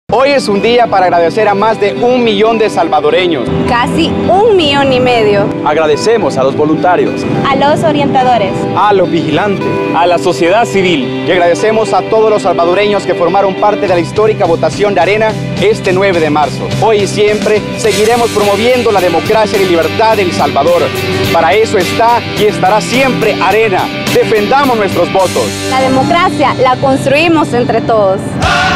Hoy es un día para agradecer a más de 1 millón de salvadoreños. Casi 1,5 millones. Agradecemos a los voluntarios, A los orientadores, a los vigilantes, a la sociedad civil. Y agradecemos a todos los salvadoreños que formaron parte de la histórica votación de Arena este 9 de marzo. Hoy y siempre seguiremos promoviendo la democracia y libertad de El Salvador. Para eso está y estará siempre Arena. Defendamos nuestros votos. la democracia la construimos entre todos.